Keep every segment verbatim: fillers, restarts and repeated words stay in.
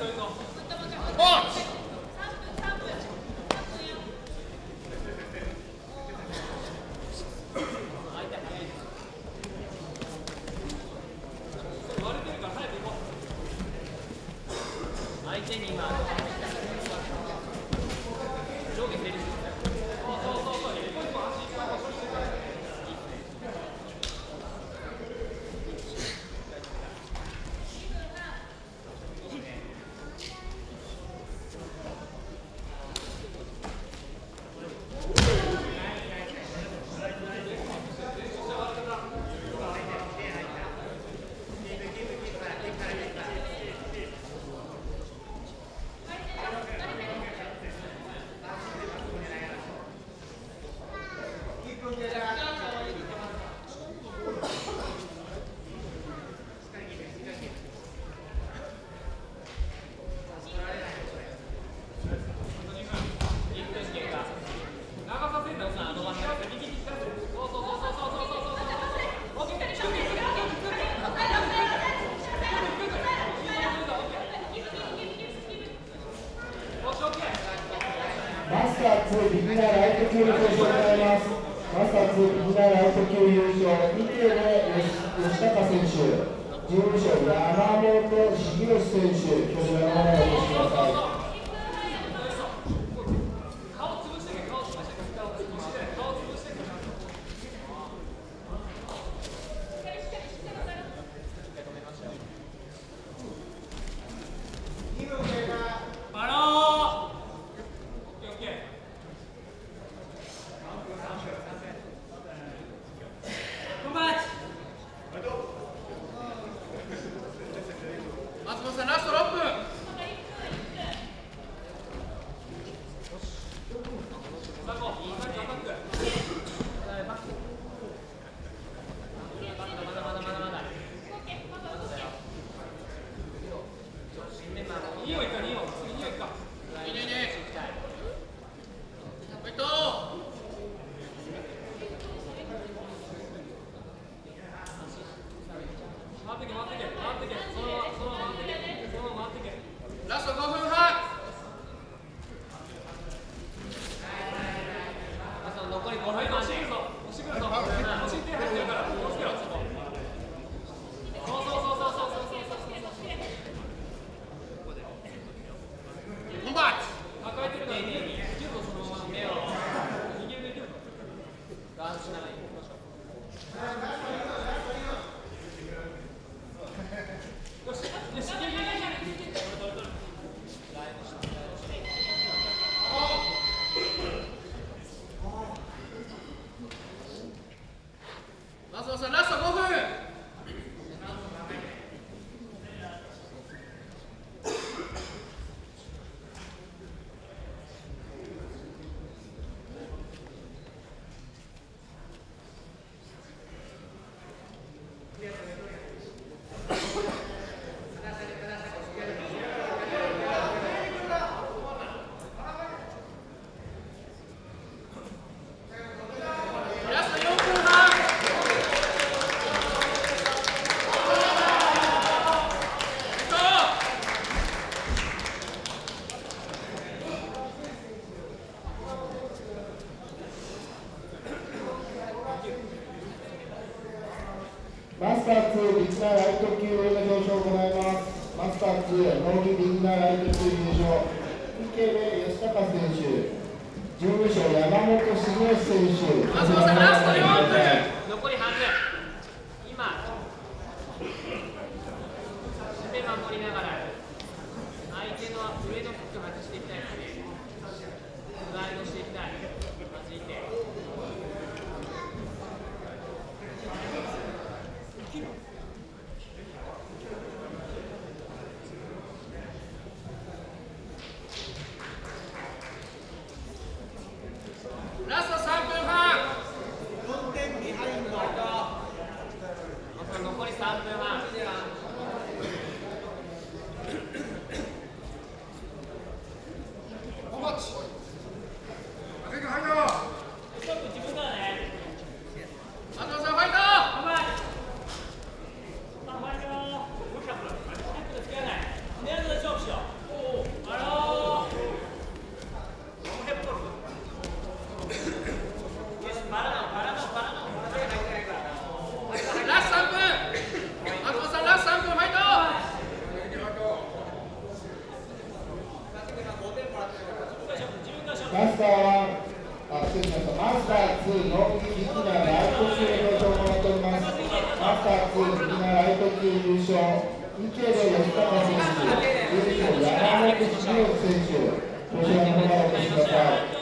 マスターツービギナーライト級の表彰を行います。マスターツービギナーライト級優勝、池部義孝選手、準優勝、山本重義選手、表彰の方にお越しください。マスターツービギナーライト級の表彰を行います。マスターツーノーギビギナーライト級優勝、池部義孝選手、準優勝、山本重義選手。 松本さん、ラストよんぷん。残り半分。今、締め守りながら、相手の上のフック外していきたいですね。スライドしていきたい。弾いて。ラストさんぷんはん。よんてんビハインド。残りさんぷんはん。マッチ。 ーツーのビギナーライト級の表彰を行っております。マスターツービギナーライト級優勝、池部義孝選手、優勝山本修選手、表彰の方をお越しください。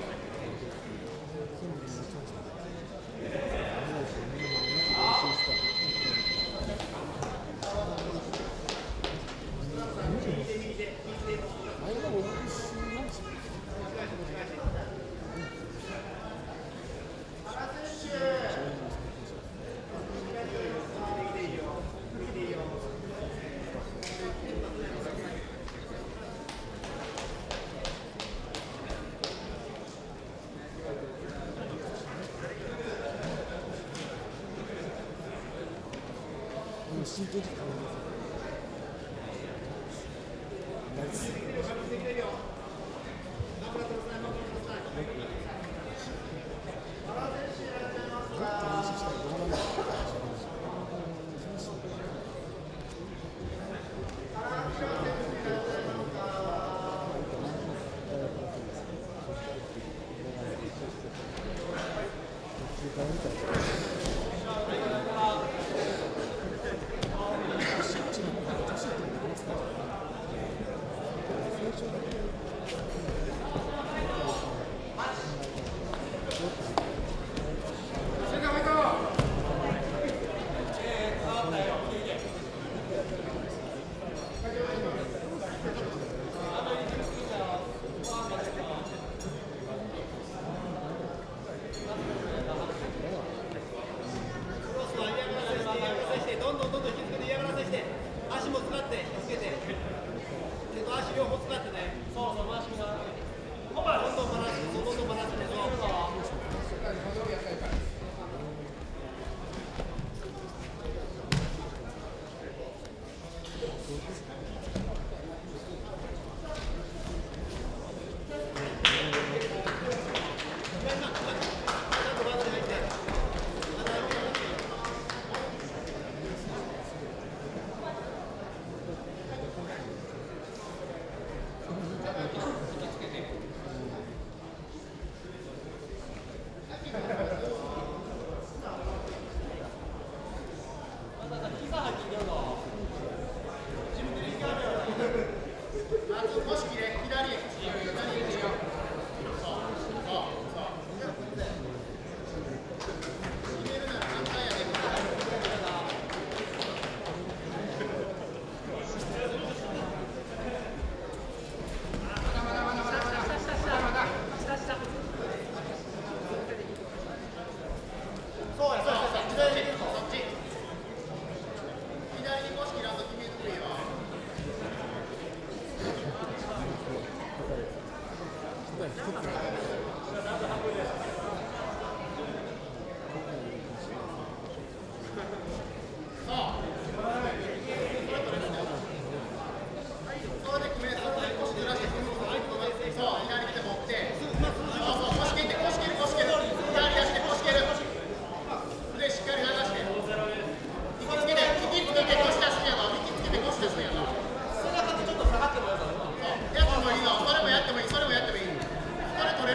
Thank you. 取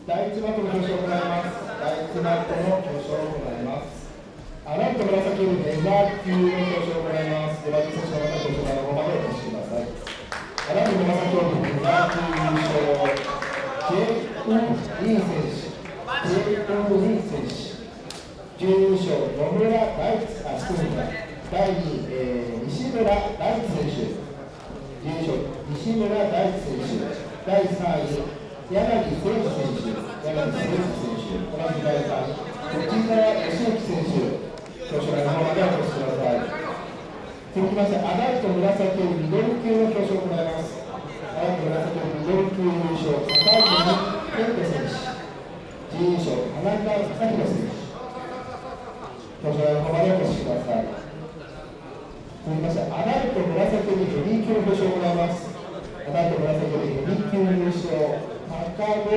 第一マットの表彰を行います。第一マットの表彰を行います。アランと紫よりメジャー級の表彰を行います。では、選手の方、表彰台の方までお越しください。アランと紫よりメジャー級優勝、ジェイ・ウン・リー選手、ジェイ・ウン・リー選手、準優勝、野村大地、あ、失礼しました。だいにい、えー、西村大地選手、準優勝、西村大地選手、だいさんい、柳誠司選手、柳誠司選手、同じだいさんい、内澤義之選手、表彰台の方までお越しください。続きまして、アダルト紫よりミドル級の表彰を行います。アダルト紫よりミドル級優勝、高木健人選手、準優勝、田中貴弘選手、表彰台の方までお越しください。続きまして、アダルト紫よりヘビー級の表彰を行います。アダルト紫よりヘビー級優勝、高尾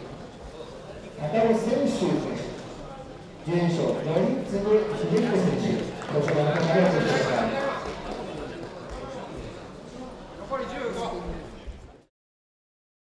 高尾選手、準優勝、頼次秀彦選手、